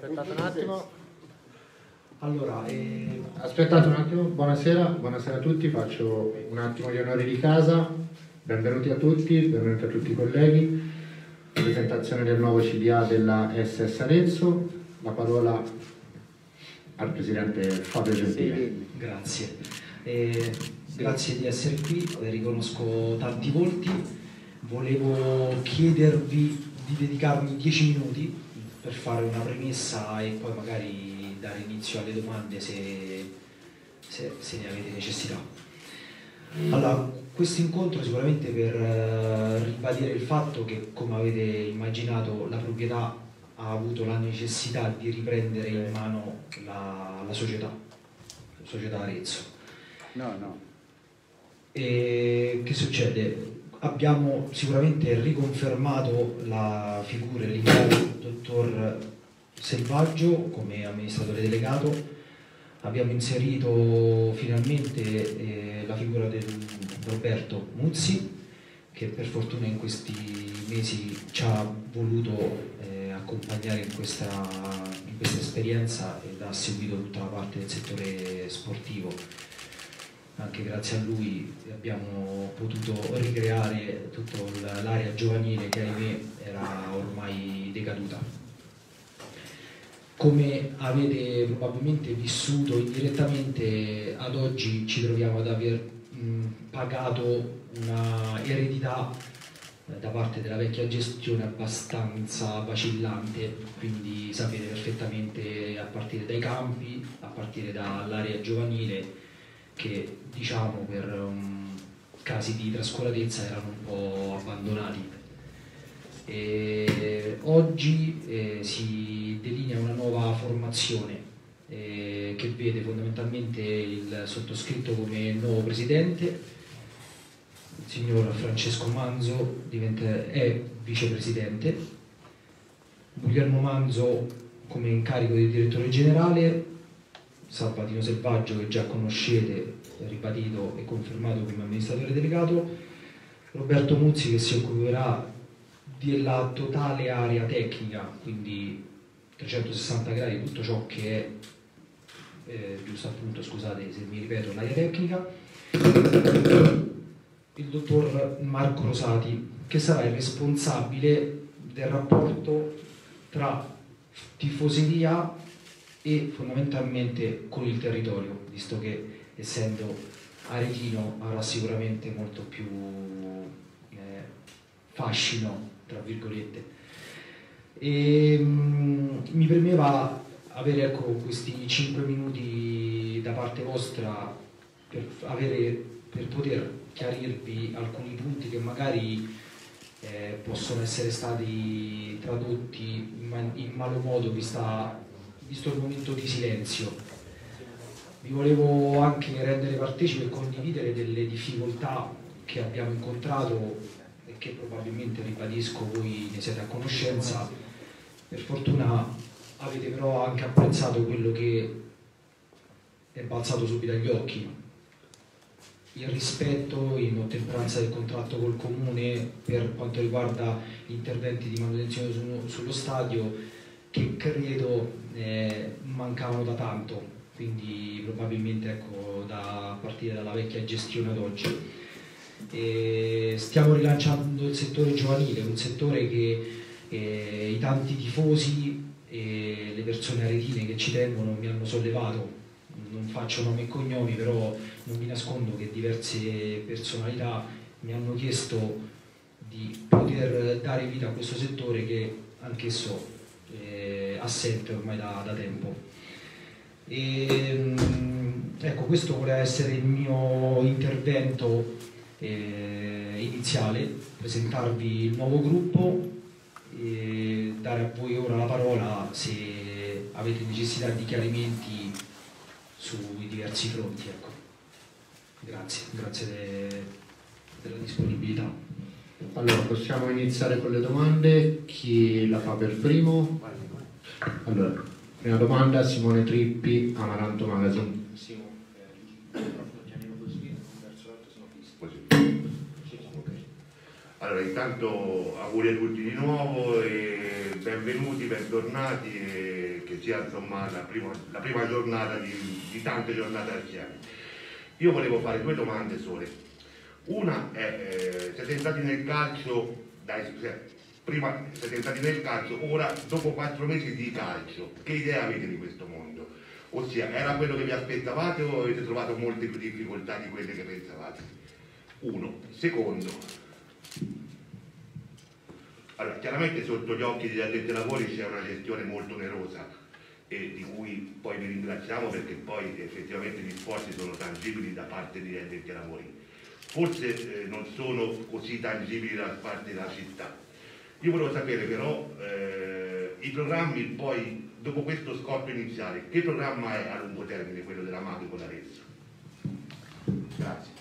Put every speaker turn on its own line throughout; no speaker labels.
Aspettate un attimo.
Allora,
Aspettate un attimo, buonasera a tutti, faccio un attimo gli onori di casa, benvenuti a tutti i colleghi, presentazione del nuovo CDA della SS Arezzo, la parola al Presidente Fabio Gentile.
grazie. Grazie di essere qui, riconosco tanti volti, volevo chiedervi di dedicarmi 10 minuti per fare una premessa e poi magari dare inizio alle domande se ne avete necessità. Allora, questo incontro sicuramente per ribadire il fatto che, come avete immaginato, la proprietà ha avuto la necessità di riprendere in mano la società Arezzo. E che succede? Abbiamo sicuramente riconfermato la figura del nuovo dottor Selvaggio come amministratore delegato, abbiamo inserito finalmente la figura del Roberto Muzzi, che per fortuna in questi mesi ci ha voluto accompagnare in questa esperienza ed ha seguito tutta la parte del settore sportivo. Anche grazie a lui abbiamo potuto ricreare tutta l'area giovanile che ahimè era ormai decaduta. Come avete probabilmente vissuto indirettamente, ad oggi ci troviamo ad aver pagato una eredità da parte della vecchia gestione abbastanza vacillante, quindi sapete perfettamente, a partire dai campi, a partire dall'area giovanile, che diciamo per casi di trascuratezza erano un po' abbandonati. Oggi si delinea una nuova formazione che vede fondamentalmente il sottoscritto come nuovo presidente, il signor Francesco Manzo è vicepresidente, Guglielmo Manzo come incarico di direttore generale, Salvatino Selvaggio, che già conoscete, ribadito e confermato come amministratore delegato, Roberto Muzzi, che si occuperà della totale area tecnica, quindi 360 gradi, tutto ciò che è, giusto appunto, scusate se mi ripeto, l'area tecnica, il dottor Marco Rosati, che sarà il responsabile del rapporto tra tifoseria e fondamentalmente con il territorio, visto che essendo aretino avrà sicuramente molto più fascino, tra virgolette. Mi premeva avere questi 5 minuti da parte vostra per poter chiarirvi alcuni punti che magari possono essere stati tradotti in malo modo visto il momento di silenzio. Vi volevo anche rendere partecipe e condividere delle difficoltà che abbiamo incontrato e che probabilmente, ribadisco, voi ne siete a conoscenza. Per fortuna avete però anche apprezzato quello che è balzato subito agli occhi: il rispetto in ottemperanza del contratto col comune per quanto riguarda gli interventi di manutenzione sullo stadio, che credo mancavano da tanto, quindi probabilmente da partire dalla vecchia gestione ad oggi. Stiamo rilanciando il settore giovanile, un settore che i tanti tifosi e le persone aretine che ci tengono mi hanno sollevato. Non faccio nomi e cognomi, però non vi nascondo che diverse personalità mi hanno chiesto di poter dare vita a questo settore che anch'esso assente ormai da tempo. Ecco, questo voleva essere il mio intervento iniziale, presentarvi il nuovo gruppo e dare a voi ora la parola se avete necessità di chiarimenti sui diversi fronti. Ecco. Grazie della disponibilità.
Allora, possiamo iniziare con le domande. Chi la fa per primo? Allora, prima domanda, Simone Trippi, Amaranto Magazine.
Allora, intanto auguri a tutti di nuovo e benvenuti, bentornati e che sia insomma la prima giornata di tante giornate assieme. Io volevo fare due domande sole. Una è, siete entrati nel calcio, prima siete entrati nel calcio, ora dopo 4 mesi di calcio, che idea avete di questo mondo? Ossia, era quello che vi aspettavate o avete trovato molte più difficoltà di quelle che pensavate? Uno. Secondo, allora, chiaramente sotto gli occhi degli addetti ai lavori c'è una gestione molto onerosa e di cui poi vi ringraziamo perché poi effettivamente gli sforzi sono tangibili da parte degli addetti ai lavori. Forse non sono così tangibili da parte della città. Io volevo sapere però i programmi poi, dopo questo scoppio iniziale, che programma è a lungo termine quello della Magri con l'Arezzo? Grazie.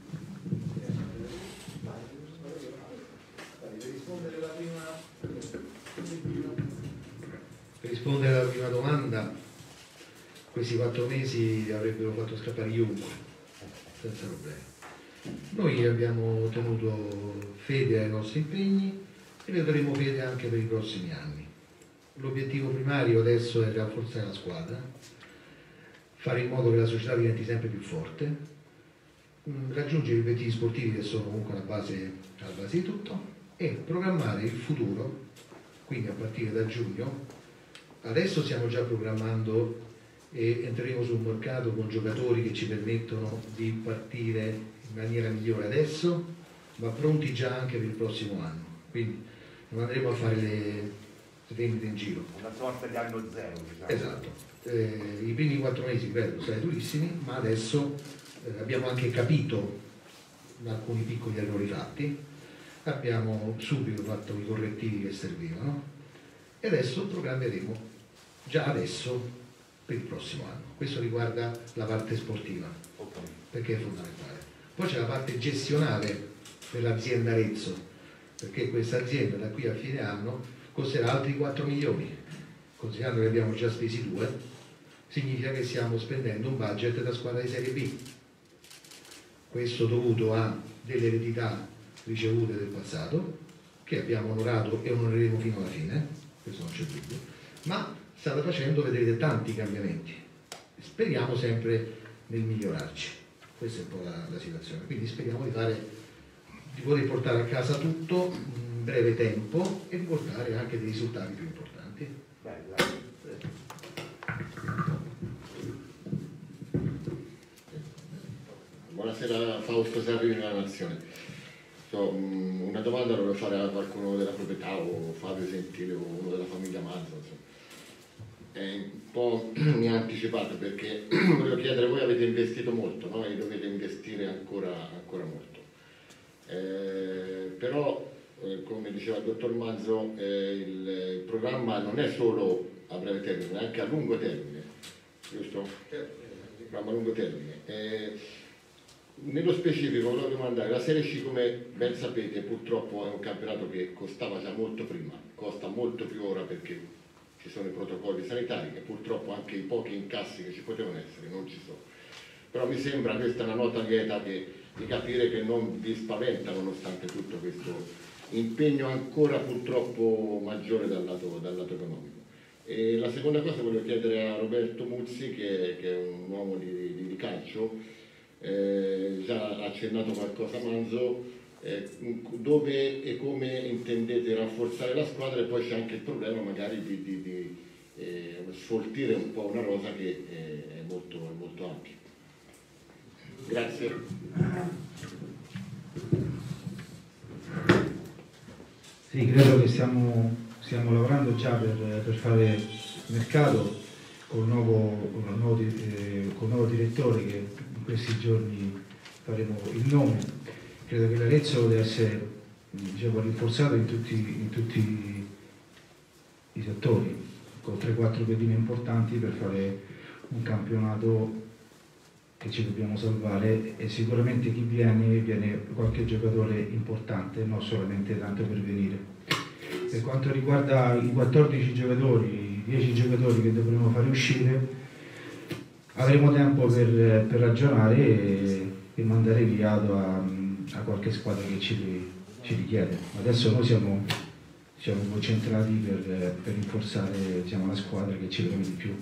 Per rispondere alla prima domanda, questi 4 mesi avrebbero fatto scappare chiunque, senza problemi. Noi abbiamo tenuto fede ai nostri impegni e ne daremo fede anche per i prossimi anni. L'obiettivo primario adesso è rafforzare la squadra, fare in modo che la società diventi sempre più forte, raggiungere gli obiettivi sportivi che sono comunque la base di tutto e programmare il futuro, quindi a partire da giugno. Adesso stiamo già programmando e entreremo sul mercato con giocatori che ci permettono di partire in maniera migliore adesso, ma pronti già anche per il prossimo anno. Quindi non andremo a fare le vendite in giro.
Una sorta di anno zero, diciamo.
Esatto. I primi 4 mesi, ripeto, sono durissimi, ma adesso abbiamo anche capito alcuni piccoli errori fatti, abbiamo subito fatto i correttivi che servivano e adesso programmeremo già adesso per il prossimo anno. Questo riguarda la parte sportiva, perché è fondamentale. Poi c'è la parte gestionale per l'azienda Arezzo, perché questa azienda da qui a fine anno costerà altri 4 milioni, considerando che abbiamo già spesi 2, significa che stiamo spendendo un budget da squadra di Serie B. Questo dovuto a delle eredità ricevute del passato, che abbiamo onorato e onoreremo fino alla fine, questo non c'è dubbio, ma state facendo, vedrete, tanti cambiamenti. Speriamo sempre nel migliorarci. Questa è un po' la situazione. Quindi speriamo di poter portare a casa tutto in breve tempo e di portare anche dei risultati più importanti.
Buonasera, Fausto Sarri della Nazione. Una domanda la volevo fare a qualcuno della proprietà o Fabio Sentile o uno della famiglia Mazza. Un po' mi ha anticipato perché volevo chiedere, voi avete investito molto, no? E dovete investire ancora molto. Però, come diceva il dottor Mazzo, il programma non è solo a breve termine, ma anche a lungo termine, giusto? Programma a lungo termine. Nello specifico volevo domandare, la Serie C, come ben sapete, purtroppo è un campionato che costava già molto prima, costa molto più ora perché ci sono i protocolli sanitari e purtroppo anche i pochi incassi che ci potevano essere non ci sono. Però mi sembra questa una nota lieta di capire che non vi spaventa nonostante tutto questo impegno ancora purtroppo maggiore dal lato economico. E la seconda cosa volevo chiedere a Roberto Muzzi, che è un uomo di calcio, già ha accennato qualcosa a Manzo, dove e come intendete rafforzare la squadra, e poi c'è anche il problema magari di sfoltire un po' una rosa che è molto ampia. Grazie.
Sì, credo che stiamo lavorando già per fare mercato col nuovo direttore, che in questi giorni faremo il nome. Credo che l'Arezzo deve essere, diciamo, rinforzato in tutti i settori, con 3-4 pedine importanti per fare un campionato che ci dobbiamo salvare, e sicuramente chi viene qualche giocatore importante, non solamente tanto per venire. Per quanto riguarda i 14 giocatori, i 10 giocatori che dovremo fare uscire, avremo tempo per ragionare e mandare via a qualche squadra che ci richiede. Adesso noi siamo siamo concentrati per rinforzare, diciamo, la squadra che ci preme di più.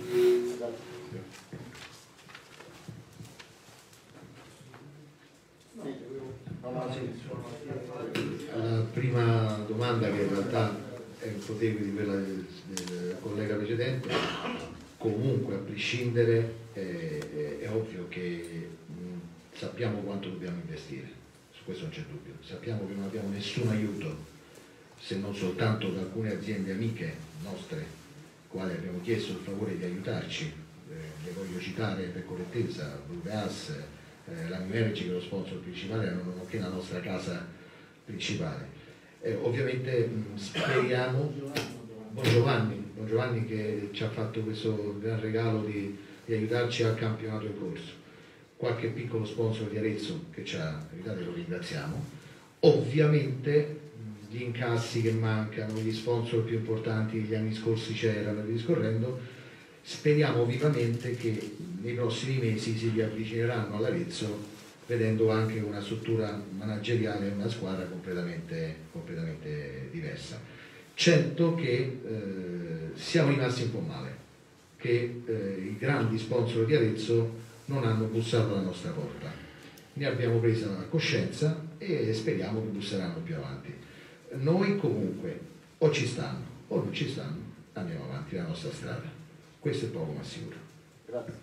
La prima domanda, che in realtà è un proseguo di quella del collega precedente, comunque a prescindere è ovvio che sappiamo quanto dobbiamo investire, su questo non c'è dubbio, sappiamo che non abbiamo nessun aiuto, se non soltanto da alcune aziende amiche nostre, quali abbiamo chiesto il favore di aiutarci, le voglio citare per correttezza: Blue Gas, la New Energy, che è lo sponsor principale, nonché la nostra casa principale. Ovviamente speriamo, Don Giovanni che ci ha fatto questo gran regalo di aiutarci al campionato in corso, qualche piccolo sponsor di Arezzo che ci ha aiutato e lo ringraziamo, ovviamente gli incassi che mancano, gli sponsor più importanti degli anni scorsi c'erano e via discorrendo. Speriamo vivamente che nei prossimi mesi si riavvicineranno all'Arezzo, vedendo anche una struttura manageriale e una squadra completamente diversa. Certo che siamo rimasti un po' male, che i grandi sponsor di Arezzo non hanno bussato alla nostra porta. Ne abbiamo presa coscienza e speriamo che busseranno più avanti. Noi comunque o ci stanno o non ci stanno, andiamo avanti la nostra strada. Questo è poco ma sicuro.
Grazie.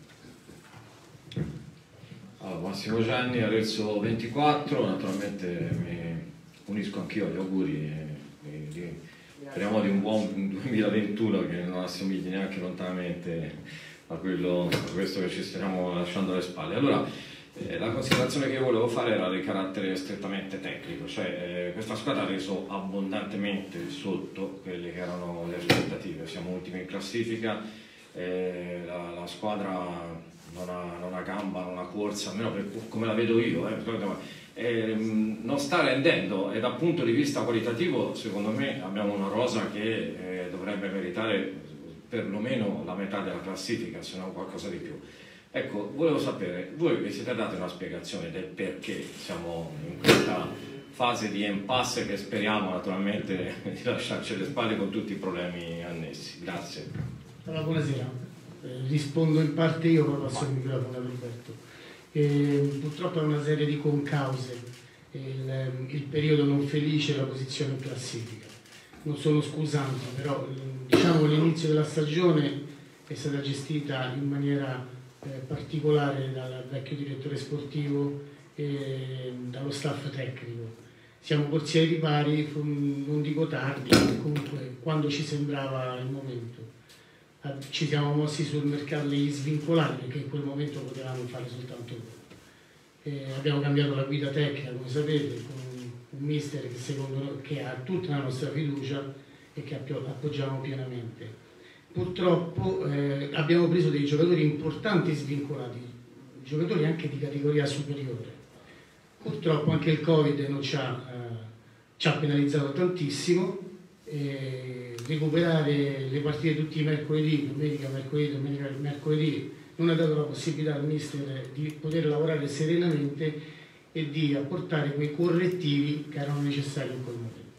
Allora, Massimo Gianni, Arezzo 24, naturalmente mi unisco anch'io agli auguri speriamo di un buon 2021 che non assomigli neanche lontanamente a questo che ci stiamo lasciando alle spalle. Allora, la considerazione che io volevo fare era di carattere strettamente tecnico, cioè questa squadra ha reso abbondantemente sotto quelle che erano le aspettative. Siamo ultimi in classifica, la squadra non ha gamba, non ha corsa, almeno per come la vedo io, non sta rendendo, e dal punto di vista qualitativo secondo me abbiamo una rosa che dovrebbe meritare perlomeno la metà della classifica, se non qualcosa di più. Ecco, volevo sapere, voi vi siete dati una spiegazione del perché siamo in questa fase di impasse che speriamo naturalmente di lasciarci alle spalle con tutti i problemi annessi. Grazie.
Allora, buonasera. Rispondo in parte io, poi passo il microfono a Roberto. Purtroppo è una serie di concause, il periodo non felice, la posizione in classifica. Non sono scusante, però diciamo che l'inizio della stagione è stata gestita in maniera particolare dal vecchio direttore sportivo e dallo staff tecnico. Siamo corsi ai ripari, non dico tardi, ma comunque quando ci sembrava il momento. Ci siamo mossi sul mercato degli svincolati, perché in quel momento potevamo fare soltanto quello. Abbiamo cambiato la guida tecnica, come sapete, con un mister che secondo noi che ha tutta la nostra fiducia e che appoggiamo pienamente. Purtroppo abbiamo preso dei giocatori importanti svincolati, giocatori anche di categoria superiore. Purtroppo anche il Covid ci ha penalizzato tantissimo. Recuperare le partite tutti i mercoledì, domenica, mercoledì, non ha dato la possibilità al mister di poter lavorare serenamente e di apportare quei correttivi che erano necessari in quel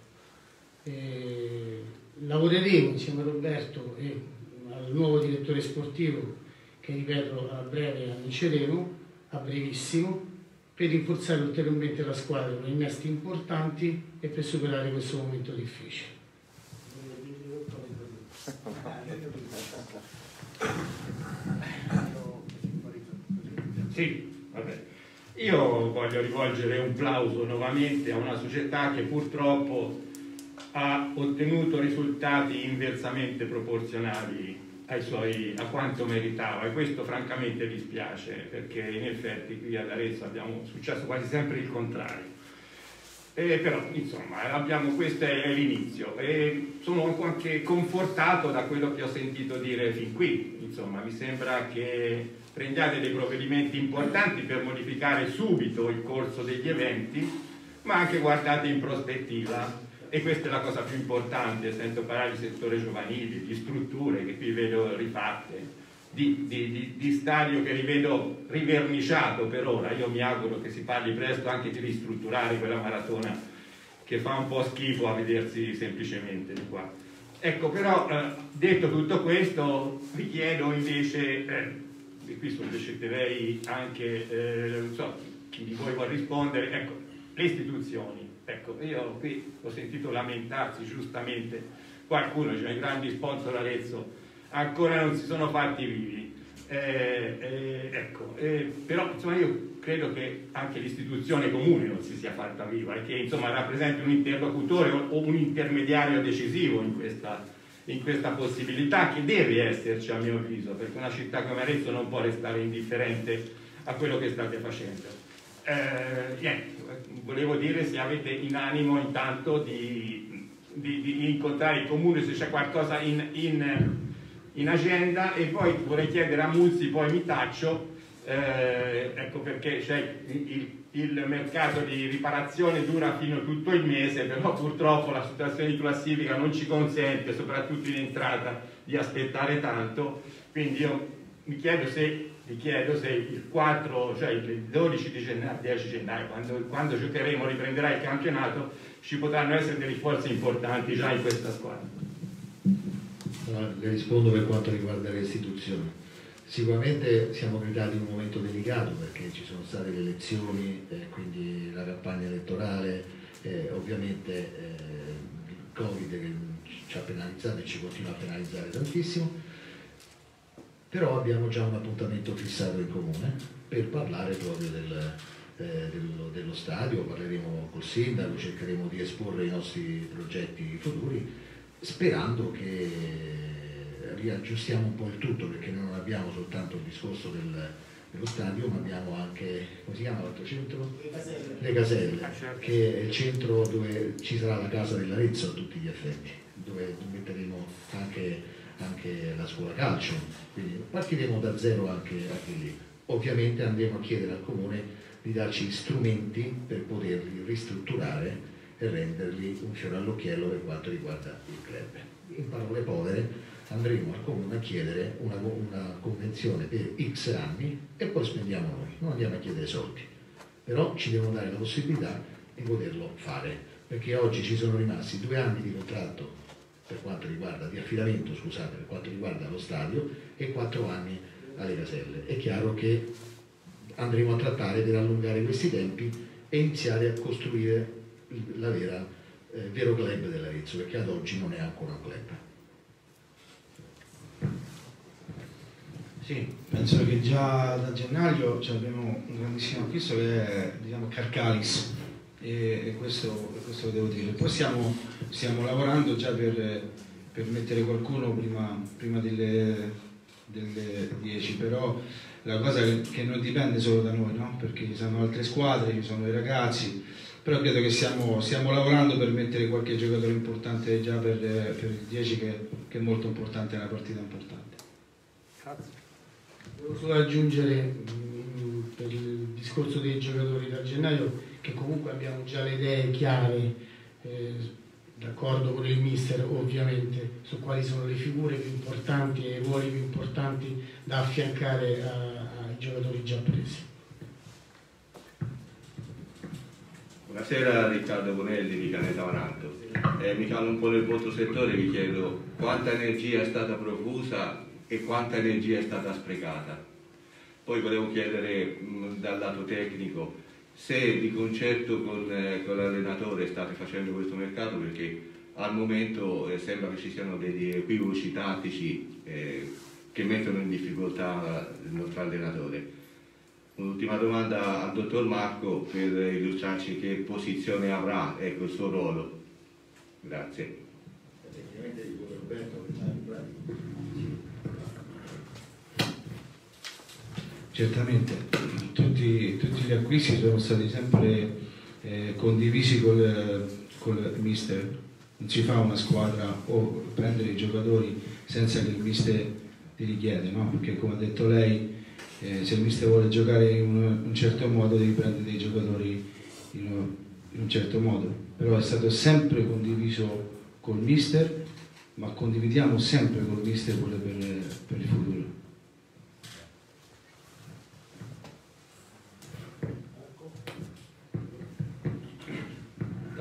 momento. Lavoreremo insieme a Roberto e al nuovo direttore sportivo, che ripeto a breve annunceremo, a brevissimo, per rinforzare ulteriormente la squadra con innesti importanti e per superare questo momento difficile.
Sì, vabbè. Io voglio rivolgere un plauso nuovamente a una società che purtroppo ha ottenuto risultati inversamente proporzionali a quanto meritava, e questo francamente dispiace, perché in effetti qui ad Arezzo abbiamo successo quasi sempre il contrario. Però insomma questo è l'inizio e sono anche confortato da quello che ho sentito dire fin qui. Insomma, mi sembra che prendiate dei provvedimenti importanti per modificare subito il corso degli eventi, ma anche guardate in prospettiva, e questa è la cosa più importante. Sento parlare di settore giovanile, di strutture che qui vedo rifatte, di stadio che rivedo riverniciato per ora. Io mi auguro che si parli presto anche di ristrutturare quella maratona che fa un po' schifo a vedersi semplicemente di qua. Ecco, però detto tutto questo, vi chiedo invece, e qui solleciterei anche, non so, chi di voi vuole rispondere, ecco, le istituzioni. Ecco, io qui ho sentito lamentarsi giustamente qualcuno, cioè i grandi sponsor Arezzo, ancora non si sono fatti vivi. Però insomma, io credo che anche l'istituzione comune non si sia fatta viva e che insomma rappresenti un interlocutore o un intermediario decisivo in questa possibilità che deve esserci, a mio avviso, perché una città come Arezzo non può restare indifferente a quello che state facendo. Volevo dire se avete in animo intanto di incontrare il comune, se c'è qualcosa in agenda, e poi vorrei chiedere a Mulsi, poi mi taccio, ecco, perché il mercato di riparazione dura fino a tutto il mese, però purtroppo la situazione di classifica non ci consente, soprattutto in entrata, di aspettare tanto, quindi io vi chiedo se il 4, cioè il 12 di gennaio, 10 gennaio, quando giocheremo, riprenderà il campionato, ci potranno essere dei rinforzi importanti già in questa squadra.
Allora, le rispondo per quanto riguarda le istituzioni. Sicuramente siamo gridati in un momento delicato perché ci sono state le elezioni, quindi la campagna elettorale, ovviamente il Covid che ci ha penalizzato e ci continua a penalizzare tantissimo, però abbiamo già un appuntamento fissato in comune per parlare proprio dello stadio, parleremo col sindaco, cercheremo di esporre i nostri progetti futuri, sperando che riaggiustiamo un po' il tutto, perché non abbiamo soltanto il discorso dello stadio, ma abbiamo anche, come si chiama l'altro centro? Le Caselle, che è il centro dove ci sarà la casa dell'Arezzo a tutti gli effetti, dove metteremo anche la scuola calcio, quindi partiremo da zero anche lì. Ovviamente andremo a chiedere al comune di darci strumenti per poterli ristrutturare e renderli un fiore all'occhiello per quanto riguarda il club. In parole povere, andremo al comune a chiedere una convenzione per X anni e poi spendiamo noi, non andiamo a chiedere soldi, però ci devono dare la possibilità di poterlo fare, perché oggi ci sono rimasti 2 anni di contratto per quanto riguarda, di affidamento, scusate, per quanto riguarda lo stadio e 4 anni alle Caselle. È chiaro che andremo a trattare per allungare questi tempi e iniziare a costruire il vero club dell'Arezzo, perché ad oggi non è ancora un club.
Sì, penso che già da gennaio abbiamo un grandissimo acquisto che è, diciamo, Carcalis, e questo lo devo dire. Poi stiamo lavorando già per mettere qualcuno prima delle 10, però la cosa che non dipende solo da noi, no? Perché ci sono altre squadre, ci sono i ragazzi, però credo che stiamo lavorando per mettere qualche giocatore importante già per il 10, che è molto importante, è una partita importante.
Grazie. Devo solo aggiungere per il discorso dei giocatori da gennaio che comunque abbiamo già le idee chiare, d'accordo con il mister ovviamente, su quali sono le figure più importanti e i ruoli più importanti da affiancare ai giocatori già presi.
Buonasera, Riccardo Bonelli di Caneta Varanto. Mi calo un po' nel vostro settore, vi chiedo quanta energia è stata profusa e quanta energia è stata sprecata. Poi volevo chiedere dal lato tecnico se di concerto con l'allenatore state facendo questo mercato, perché al momento sembra che ci siano degli equivoci tattici che mettono in difficoltà il nostro allenatore. Un'ultima domanda al dottor Marco per illustrarci che posizione avrà, ecco, il suo ruolo. Grazie.
Certamente, tutti gli acquisti sono stati sempre condivisi col mister. Non si fa una squadra o prendere i giocatori senza che il mister ti richiede, no? Perché come ha detto lei, se il mister vuole giocare in un certo modo devi prendere dei giocatori in un certo modo, però è stato sempre condiviso col mister, ma condividiamo sempre col mister quello per il futuro.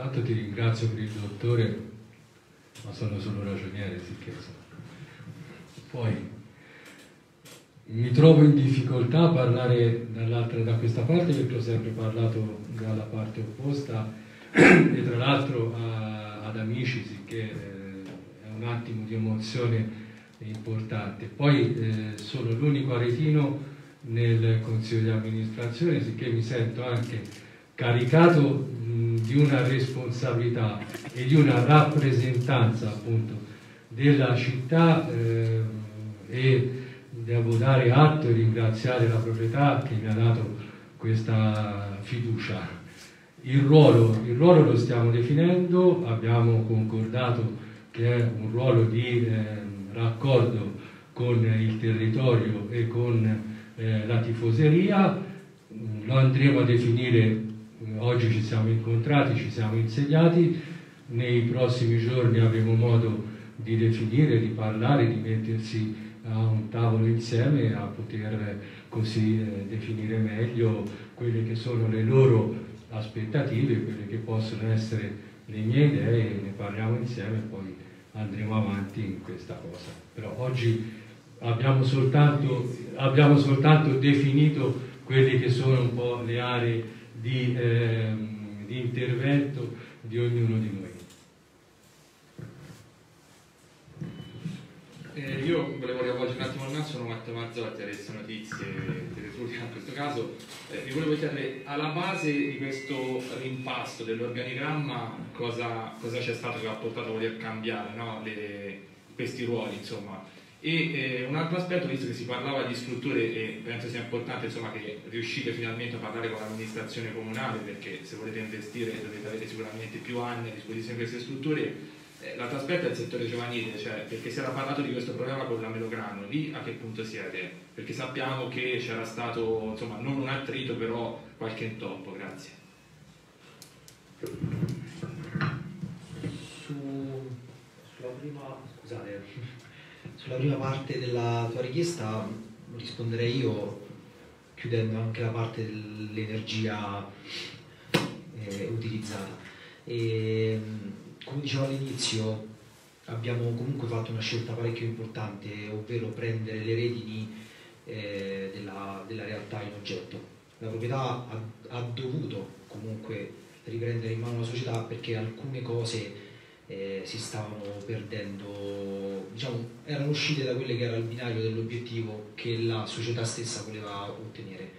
Intanto ti ringrazio per il dottore, ma sono solo ragioniere, sicché poi mi trovo in difficoltà a parlare da questa parte, perché ho sempre parlato dalla parte opposta e tra l'altro ad amici, sicché è un attimo di emozione importante. Poi sono l'unico aretino nel consiglio di amministrazione, sicché mi sento anche caricato di una responsabilità e di una rappresentanza appunto della città e devo dare atto e ringraziare la proprietà che mi ha dato questa fiducia. Il ruolo lo stiamo definendo, abbiamo concordato che è un ruolo di raccordo con il territorio e con la tifoseria, lo andremo a definire. Oggi ci siamo incontrati, ci siamo insediati, nei prossimi giorni avremo modo di definire, di parlare, di mettersi a un tavolo insieme a poter così definire meglio quelle che sono le loro aspettative, quelle che possono essere le mie idee, e ne parliamo insieme e poi andremo avanti in questa cosa. Però oggi abbiamo soltanto definito quelle che sono un po' le aree di intervento di ognuno di noi.
Io volevo rivolgere un attimo al Nazio, sono Matteo Mazzotti, Alessia Notizie, Telesudia in questo caso. Vi volevo chiedere, alla base di questo rimpasto dell'organigramma cosa c'è stato che ha portato a voler cambiare, no? Questi ruoli, insomma. E un altro aspetto, visto che si parlava di strutture, e penso sia importante insomma, che riuscite finalmente a parlare con l'amministrazione comunale, perché se volete investire dovete avere sicuramente più anni a disposizione di queste strutture. L'altro aspetto è il settore giovanile, cioè perché si era parlato di questo problema con la Melograno, lì a che punto siete? Perché sappiamo che c'era stato, insomma, non un attrito, però qualche intoppo. Grazie.
Sulla prima parte della tua richiesta risponderei io, chiudendo anche la parte dell'energia utilizzata. Come dicevo all'inizio, abbiamo comunque fatto una scelta parecchio importante, ovvero prendere le redini della realtà in oggetto. La proprietà ha dovuto comunque riprendere in mano la società, perché alcune cose si stavano perdendo, diciamo, erano uscite da quelle che era il binario dell'obiettivo che la società stessa voleva ottenere.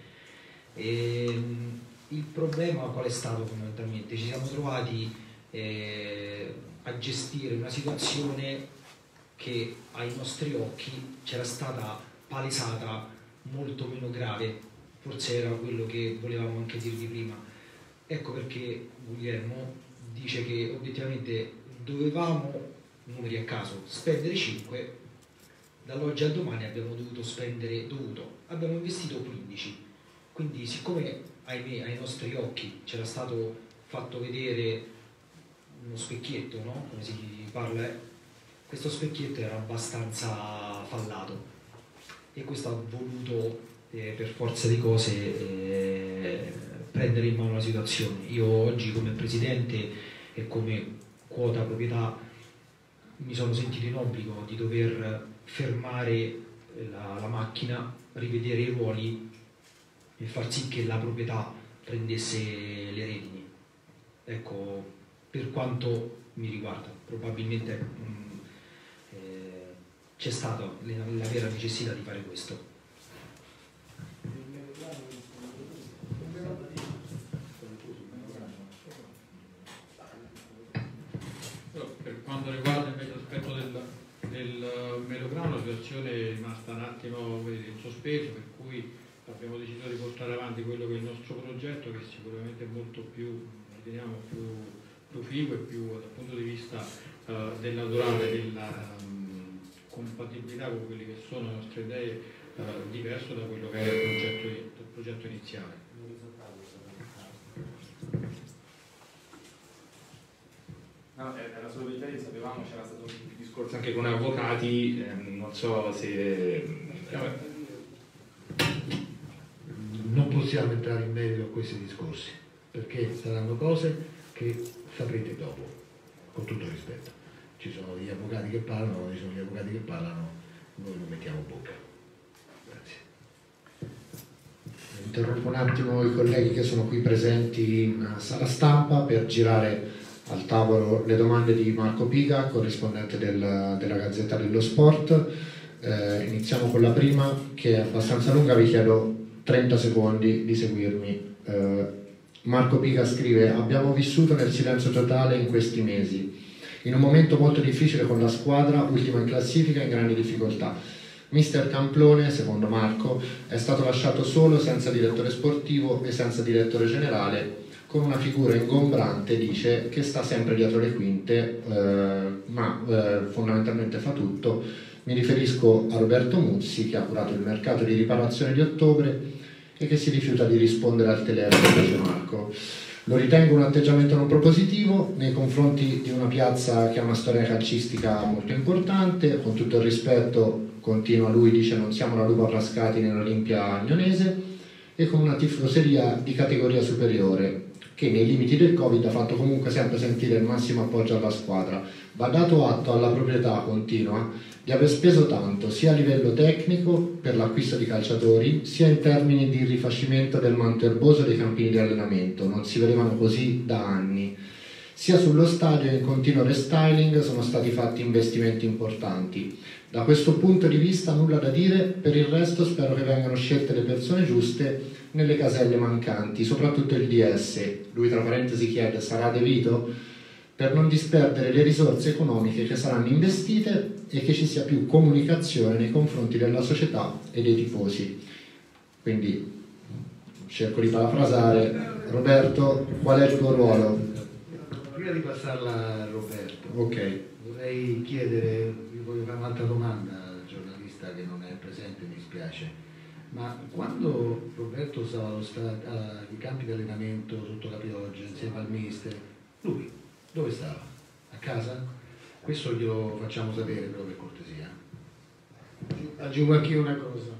Il problema qual è stato fondamentalmente? Ci siamo trovati a gestire una situazione che ai nostri occhi c'era stata palesata molto meno grave, forse era quello che volevamo anche dirvi prima. Ecco perché Guglielmo dice che obiettivamente dovevamo, numeri a caso, spendere 5, dall'oggi al domani abbiamo abbiamo investito 15, quindi siccome ahimè ai nostri occhi c'era stato fatto vedere uno specchietto, no? Come si parla, questo specchietto era abbastanza fallato e questo ha voluto per forza di cose prendere in mano la situazione. Io oggi come presidente e come quota proprietà mi sono sentito in obbligo di dover fermare la macchina, rivedere i ruoli e far sì che la proprietà prendesse le redini. Ecco, per quanto mi riguarda, probabilmente c'è stata la vera necessità di fare questo.
Per quanto riguarda invece l'aspetto del Melograno, la situazione è rimasta un attimo in sospeso, per cui abbiamo deciso di portare avanti quello che è il nostro progetto, che sicuramente è molto più, riteniamo, più proficuo e più dal punto di vista della durata e della compatibilità con quelle che sono le nostre idee, diverso da quello che era il progetto iniziale.
No, era solo per chiarire, sapevamo c'era stato un discorso anche con avvocati, non so se...
Non possiamo entrare in merito a questi discorsi, perché saranno cose che che saprete dopo, con tutto rispetto. Ci sono degli avvocati che parlano, ci sono gli avvocati che parlano, noi non mettiamo bocca. Grazie.
Interrompo un attimo i colleghi che sono qui presenti in sala stampa per girare al tavolo le domande di Marco Pica, corrispondente della Gazzetta dello Sport. Iniziamo con la prima, che è abbastanza lunga, vi chiedo 30 secondi di seguirmi. Marco Pica scrive: abbiamo vissuto nel silenzio totale in questi mesi, in un momento molto difficile con la squadra, ultima in classifica, in grandi difficoltà. Mister Camplone, secondo Marco, è stato lasciato solo, senza direttore sportivo e senza direttore generale, con una figura ingombrante, dice, che sta sempre dietro le quinte, ma fondamentalmente fa tutto. Mi riferisco a Roberto Muzzi, che ha curato il mercato di riparazione di ottobre e che si rifiuta di rispondere al telefono, dice Marco. Lo ritengo un atteggiamento non propositivo nei confronti di una piazza che ha una storia calcistica molto importante. Con tutto il rispetto, continua lui, dice, non siamo la Lupa Frascati nell'Olimpia agnonese, e con una tifoseria di categoria superiore che nei limiti del Covid ha fatto comunque sempre sentire il massimo appoggio alla squadra. Va dato atto alla proprietà, continua, di aver speso tanto sia a livello tecnico per l'acquisto di calciatori, sia in termini di rifacimento del manto erboso dei campini di allenamento, non si vedevano così da anni. Sia sullo stadio in continuo restyling sono stati fatti investimenti importanti. Da questo punto di vista nulla da dire, per il resto spero che vengano scelte le persone giuste nelle caselle mancanti, soprattutto il DS. Lui tra parentesi chiede: sarà De Vito? Per non disperdere le risorse economiche che saranno investite e che ci sia più comunicazione nei confronti della società e dei tifosi. Quindi cerco di parafrasare. Roberto, qual è il tuo ruolo?
Prima di passarla a Roberto,
ok,
vorrei chiedere, vi voglio fare un'altra domanda al giornalista che non è presente, mi spiace, ma quando Roberto stava ai campi di allenamento sotto la pioggia insieme al mister, lui dove stava? A casa? Questo glielo facciamo sapere però, per cortesia.
Aggiungo anche io una cosa.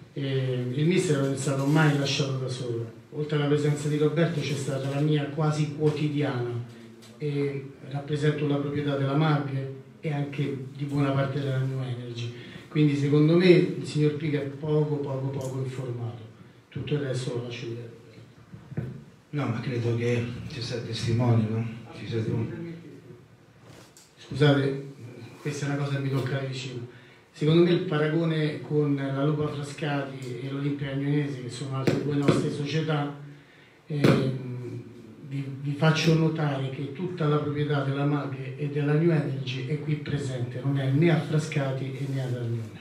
Il mister non è stato mai lasciato da solo. Oltre alla presenza di Roberto c'è stata la mia quasi quotidiana, e rappresento la proprietà della MAG e anche di buona parte della New Energy. Quindi secondo me il signor Pica è poco informato. Tutto il resto lo lascio dire.
No, ma credo che ci sia testimone, no?
Scusate, questa è una cosa che mi tocca vicino. Secondo me il paragone con la Lupa Frascati e l'Olimpia Agnonese, che sono altre due nostre società, vi faccio notare che tutta la proprietà della MAG e della New Energy è qui presente, non è né a Frascati e né ad Agnone.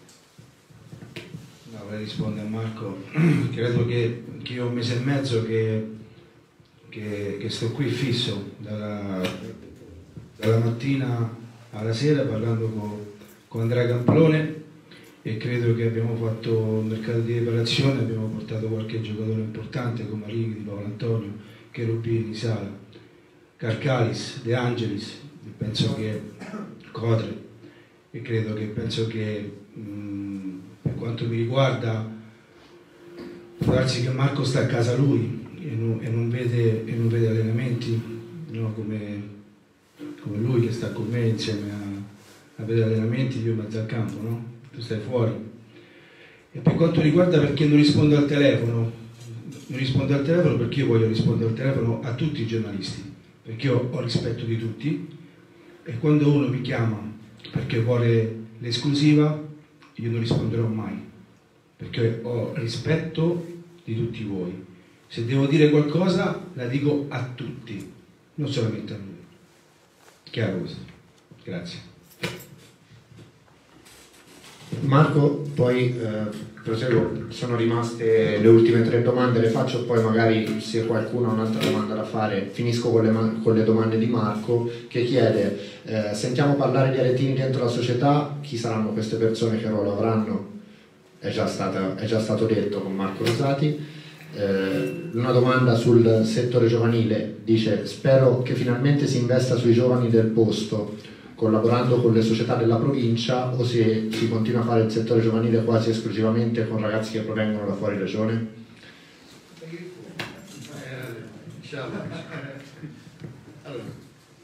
No, vorrei rispondere a Marco. Credo che io ho un mese e mezzo che sto qui fisso dalla mattina alla sera parlando con Andrea Camplone, e credo che abbiamo fatto un mercato di riparazione, abbiamo portato qualche giocatore importante come Righi, Di Paolo Antonio, Cherubini, Sala, Carcalis, De Angelis, penso che Cotre, e penso che per quanto mi riguarda può darsi che Marco sta a casa lui e non vede allenamenti, no? come lui che sta con me insieme a vedere allenamenti, io in mezzo al campo, no? Tu stai fuori. E per quanto riguarda perché non rispondo al telefono, perché io voglio rispondere al telefono a tutti i giornalisti, perché io ho rispetto di tutti, e quando uno mi chiama perché vuole l'esclusiva io non risponderò mai, perché ho rispetto di tutti voi. Se devo dire qualcosa la dico a tutti, non solamente a lui. Chiaro questo? Grazie.
Marco, poi proseguo, sono rimaste le ultime 3 domande, le faccio, poi magari se qualcuno ha un'altra domanda da fare finisco con le domande di Marco, che chiede sentiamo parlare di aretini dentro la società, chi saranno queste persone, che ruolo avranno? È già stato detto con Marco Rosati. Una domanda sul settore giovanile, dice: spero che finalmente si investa sui giovani del posto collaborando con le società della provincia, o se si continua a fare il settore giovanile quasi esclusivamente con ragazzi che provengono da fuori regione?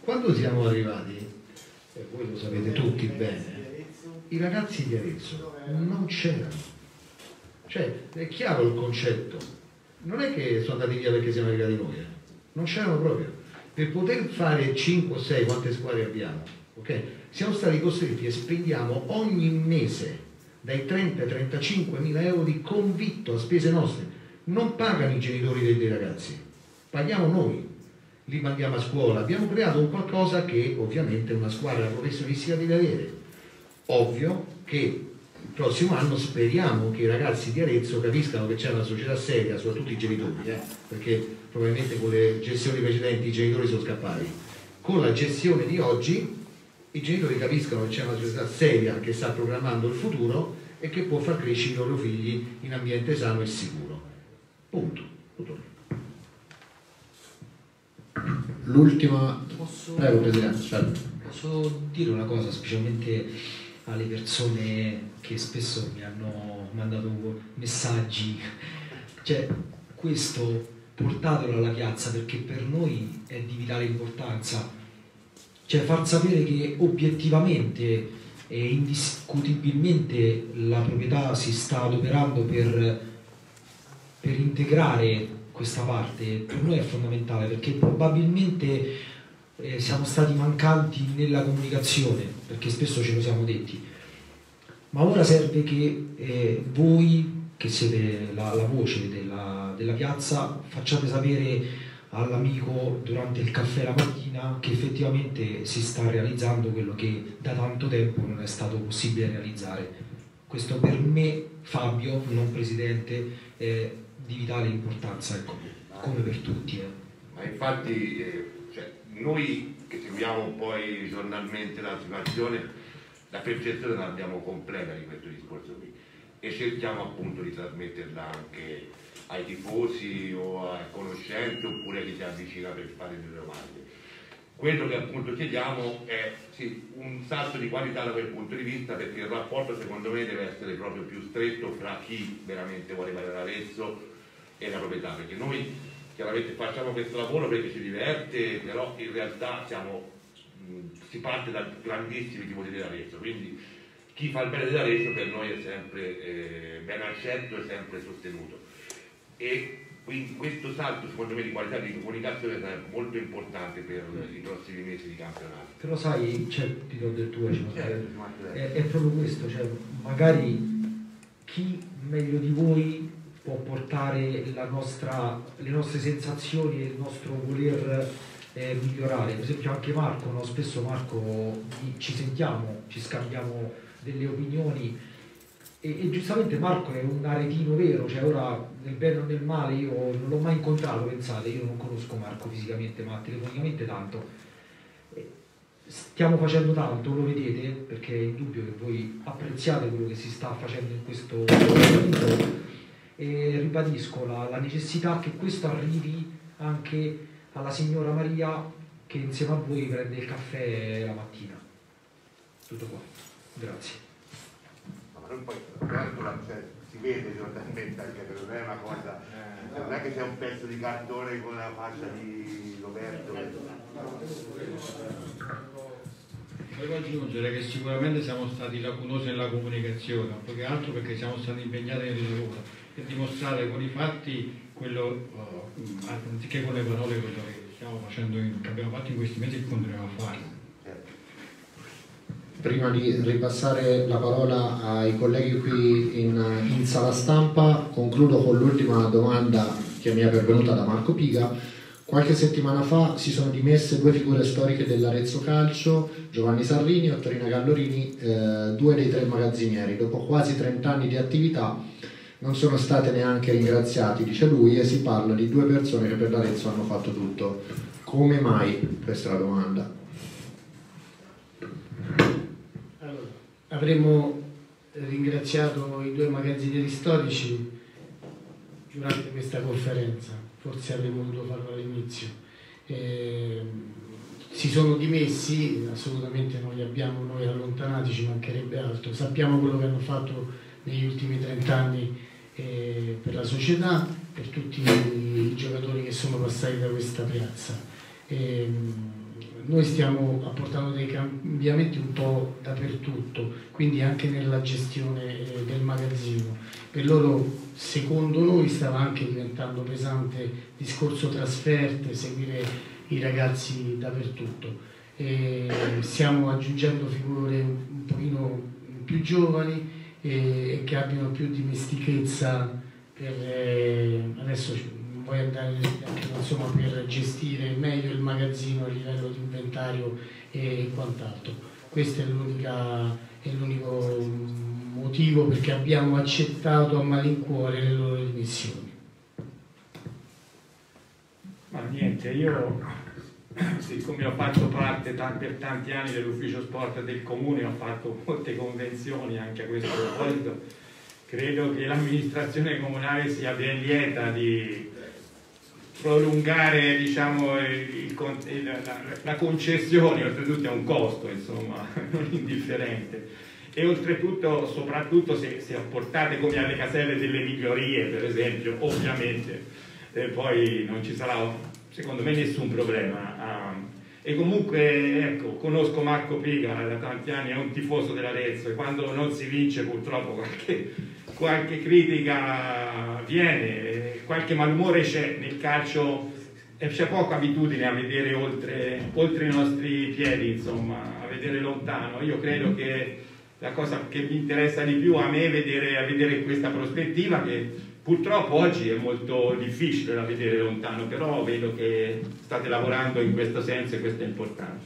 Quando siamo arrivati, e voi lo sapete tutti bene, i ragazzi di Arezzo non c'erano. Cioè, è chiaro il concetto. Non è che sono andati via perché siamo arrivati noi, non c'erano proprio. Per poter fare 5 o 6, quante squadre abbiamo, ok? Siamo stati costretti e spendiamo ogni mese dai 30 ai 35 mila euro di convitto a spese nostre. Non pagano i genitori dei ragazzi, paghiamo noi, li mandiamo a scuola. Abbiamo creato un qualcosa che ovviamente una squadra professionistica deve avere. Ovvio che il prossimo anno speriamo che i ragazzi di Arezzo capiscano che c'è una società seria, soprattutto i genitori, perché probabilmente con le gestioni precedenti i genitori sono scappati. Con la gestione di oggi i genitori capiscano che c'è una società seria che sta programmando il futuro e che può far crescere i loro figli in ambiente sano e sicuro. Punto. Tutto lì.
L'ultima... Prego, Presidente. Certo.
Posso dire una cosa, specialmente alle persone che spesso mi hanno mandato messaggi, cioè questo portatelo alla piazza perché per noi è di vitale importanza, cioè far sapere che obiettivamente e indiscutibilmente la proprietà si sta adoperando per integrare questa parte, per noi è fondamentale perché probabilmente siamo stati mancanti nella comunicazione, perché spesso ce lo siamo detti, ma ora serve che voi, che siete la voce della piazza, facciate sapere all'amico durante il caffè la mattina che effettivamente si sta realizzando quello che da tanto tempo non è stato possibile realizzare. Questo per me, Fabio, non Presidente, è di vitale importanza, ecco, come per tutti.
Ma infatti noi che seguiamo poi giornalmente la situazione, la percezione l'abbiamo completa di questo discorso qui e cerchiamo appunto di trasmetterla anche ai tifosi o ai conoscenti oppure a chi si avvicina per fare delle domande. Quello che appunto chiediamo è sì, un salto di qualità da quel punto di vista, perché il rapporto secondo me deve essere proprio più stretto fra chi veramente vuole fare l'Arezzo e la proprietà, perché noi chiaramente facciamo questo lavoro perché ci diverte, però in realtà si parte da grandissimi tifosi dell'Arezzo, quindi chi fa il bene dell'Arezzo per noi è sempre ben accetto e sempre sostenuto. E quindi questo salto secondo me di qualità di comunicazione è molto importante per i prossimi mesi di campionato.
Però sai, ti do del tuo, è proprio questo, cioè magari chi meglio di voi può portare le nostre sensazioni e il nostro voler migliorare. Per esempio anche Marco, no? Spesso Marco ci sentiamo, ci scambiamo delle opinioni e giustamente Marco è un aretino vero, cioè ora nel bene o nel male io non l'ho mai incontrato, pensate, io non conosco Marco fisicamente ma telefonicamente tanto. Stiamo facendo tanto, lo vedete, perché è indubbio che voi apprezziate quello che si sta facendo in questo momento. E ribadisco la necessità che questo arrivi anche alla signora Maria che insieme a voi prende il caffè la mattina. Tutto qua. Grazie.
Poi si vede giornalmente anche che non è una cosa, non è che c'è un pezzo di cartone con la faccia di Roberto.
Volevo aggiungere che sicuramente siamo stati lacunosi nella comunicazione, più che altro perché siamo stati impegnati nel lavoro per dimostrare con i fatti quello, anziché con le parole, quello che stiamo facendo, che abbiamo fatto in questi mesi e continuiamo a fare.
Prima di ripassare la parola ai colleghi qui in sala stampa, concludo con l'ultima domanda che mi è pervenuta da Marco Piga. Qualche settimana fa si sono dimesse due figure storiche dell'Arezzo Calcio, Giovanni Sarrini e Ottorina Gallorini, due dei tre magazzinieri. Dopo quasi 30 anni di attività non sono state neanche ringraziati, dice lui, e si parla di due persone che per l'Arezzo hanno fatto tutto. Come mai? Questa è la domanda.
Avremmo ringraziato i due magazzinieri storici durante questa conferenza, forse avremmo dovuto farlo all'inizio. Si sono dimessi, assolutamente non li abbiamo noi allontanati, ci mancherebbe altro. Sappiamo quello che hanno fatto negli ultimi 30 anni per la società, per tutti i giocatori che sono passati da questa piazza. noi stiamo apportando dei cambiamenti un po' dappertutto, quindi anche nella gestione del magazzino. Per loro, secondo noi, stava anche diventando pesante il discorso trasferte, seguire i ragazzi dappertutto. E stiamo aggiungendo figure un pochino più giovani e che abbiano più dimestichezza adesso voglio andare anche, insomma, per gestire meglio il magazzino a livello di inventario e quant'altro. Questo è l'unico motivo perché abbiamo accettato a malincuore le loro dimissioni.
Ma niente, io siccome ho fatto parte per tanti anni dell'ufficio sport del comune, ho fatto molte convenzioni anche a questo proposito, credo che l'amministrazione comunale sia ben lieta di prolungare, diciamo, la concessione, oltretutto è un costo, insomma, non indifferente. E oltretutto, soprattutto se apportate come alle caselle delle migliorie, per esempio, ovviamente poi non ci sarà, secondo me, nessun problema. E comunque, ecco, conosco Marco Piga da tanti anni, è un tifoso dell'Arezzo, e quando non si vince purtroppo qualche critica viene, qualche malumore c'è nel calcio, e c'è poca abitudine a vedere oltre i nostri piedi, insomma, a vedere lontano. Io credo che la cosa che mi interessa di più a me è vedere questa prospettiva, che purtroppo oggi è molto difficile da vedere lontano, però vedo che state lavorando in questo senso e questo è importante.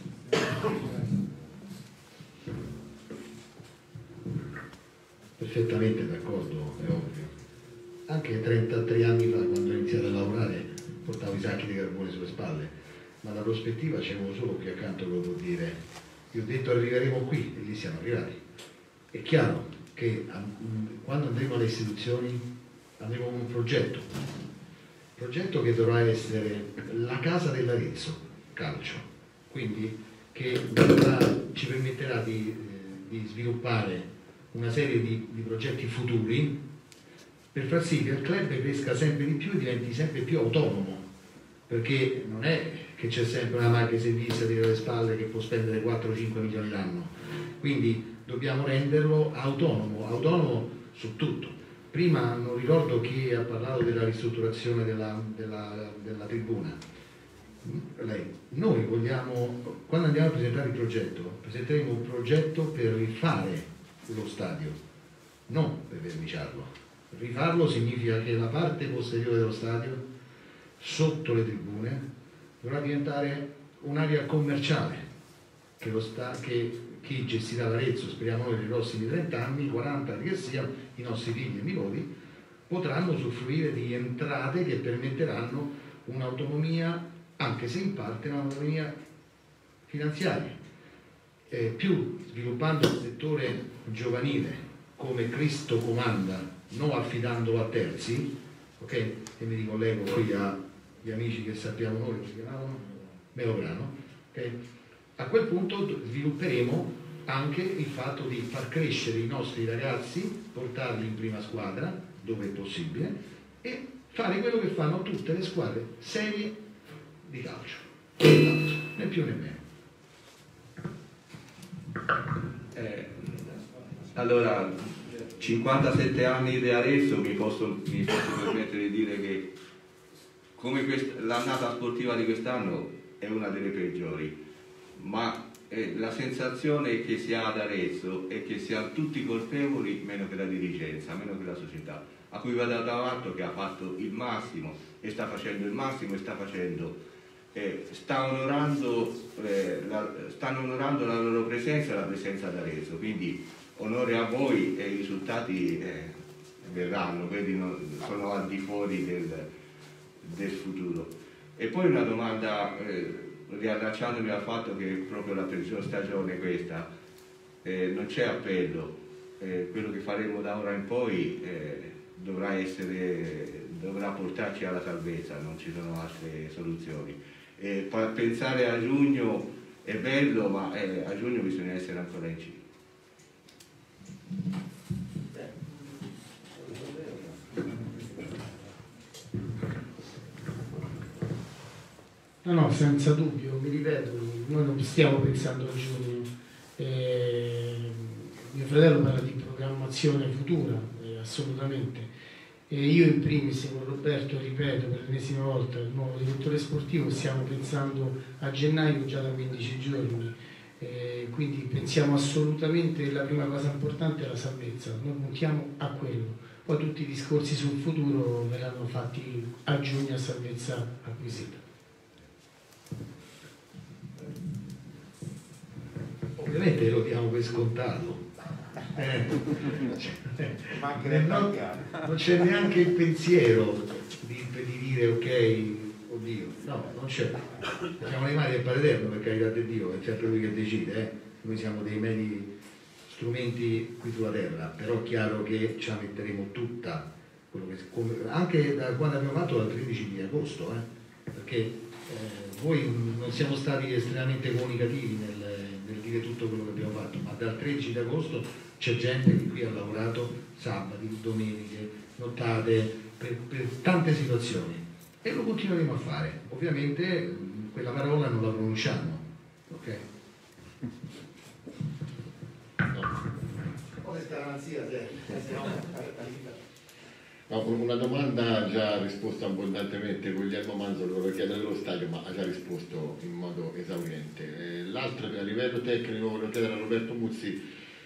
Perfettamente d'accordo, è ovvio. Anche 33 anni fa, quando ho iniziato a lavorare, portavo i sacchi di carbone sulle spalle, ma la prospettiva c'è uno solo qui accanto che lo può dire. Io ho detto arriveremo qui e lì siamo arrivati. È chiaro che quando andremo alle istituzioni andremo con un progetto che dovrà essere la casa dell'Arezzo calcio, quindi che ci permetterà di sviluppare una serie di progetti futuri per far sì che il club cresca sempre di più e diventi sempre più autonomo, perché non è che c'è sempre una macchina servizio dietro le spalle che può spendere 4-5 milioni l'anno, quindi dobbiamo renderlo autonomo su tutto. Prima non ricordo chi ha parlato della ristrutturazione della tribuna. Noi vogliamo, quando andiamo a presentare il progetto, presenteremo un progetto per rifare lo stadio, non per verniciarlo. Rifarlo significa che la parte posteriore dello stadio, sotto le tribune, dovrà diventare un'area commerciale che chi gestirà l'Arezzo, speriamo noi, nei prossimi 30 anni, 40 che siano, i nostri figli e nipoti, potranno usufruire di entrate che permetteranno un'autonomia, anche se in parte un'autonomia finanziaria. Più sviluppando il settore giovanile come Cristo comanda, non affidandolo a terzi, ok? E mi ricollego qui agli amici che sappiamo noi, come si chiamavano? Melograno, ok? A quel punto svilupperemo anche il fatto di far crescere i nostri ragazzi, portarli in prima squadra, dove è possibile, e fare quello che fanno tutte le squadre serie di calcio, né più né meno.
Allora, 57 anni di Arezzo mi posso permettere di dire che come l'annata sportiva di quest'anno è una delle peggiori, ma la sensazione che si ha ad Arezzo è che siamo tutti colpevoli meno che la dirigenza, meno che la società, a cui va dato atto che ha fatto il massimo e sta facendo il massimo e stanno onorando la loro presenza e la presenza ad Arezzo, quindi onore a voi e i risultati verranno, quindi sono al di fuori del futuro. E poi una domanda, riallacciandomi al fatto che proprio la peggior stagione questa, non c'è appello, quello che faremo da ora in poi dovrà portarci alla salvezza, non ci sono altre soluzioni. Pensare a giugno è bello, ma a giugno bisogna essere ancora in cima.
No, senza dubbio, mi ripeto, noi non stiamo pensando a giugno. Mio fratello parla di programmazione futura, assolutamente. Io in primis con Roberto, ripeto per l'ennesima volta, il nuovo direttore sportivo, stiamo pensando a gennaio già da 15 giorni, quindi pensiamo assolutamente, la prima cosa importante è la salvezza, noi puntiamo a quello, poi tutti i discorsi sul futuro verranno fatti a giugno a salvezza acquisita.
Ovviamente lo diamo per scontato. Non c'è neanche il pensiero di dire ok, oddio, no, non c'è. Siamo animati del Padre Eterno, per carità di Dio, è sempre lui che decide, noi siamo dei meri strumenti qui sulla terra, però è chiaro che ce la metteremo tutta, anche da quando abbiamo fatto dal 13 di agosto, perché voi non siamo stati estremamente comunicativi nel dire tutto quello che abbiamo fatto, ma dal 13 di agosto c'è gente che qui ha lavorato sabati, domeniche, nottate, per tante situazioni e lo continueremo a fare. Ovviamente quella parola non la pronunciamo, ok?
No, una domanda già risposta abbondantemente, Guglielmo Manzo lo volevo chiedere allo stadio, ma ha già risposto in modo esauriente. L'altro a livello tecnico volevo chiedere a Roberto Muzzi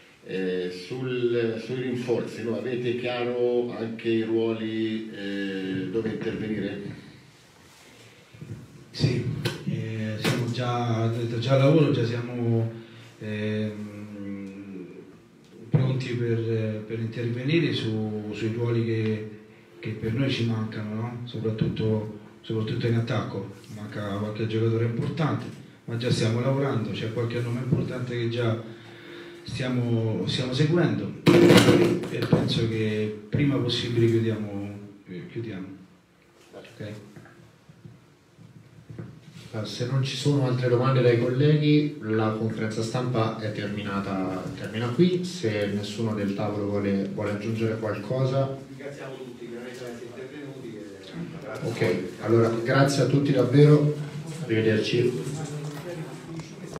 sui rinforzi, no? Avete chiaro anche i ruoli dove intervenire?
Sì, siamo già al lavoro, già siamo pronti per intervenire sui ruoli che per noi ci mancano, no? soprattutto in attacco, manca qualche giocatore importante, ma già stiamo lavorando, c'è qualche nome importante che già stiamo seguendo e penso che prima possibile chiudiamo. Okay.
Se non ci sono altre domande dai colleghi, la conferenza stampa termina qui. Se nessuno del tavolo vuole aggiungere qualcosa.
Ringraziamo tutti, veramente intervenuti.
Ok, allora grazie a tutti davvero, arrivederci.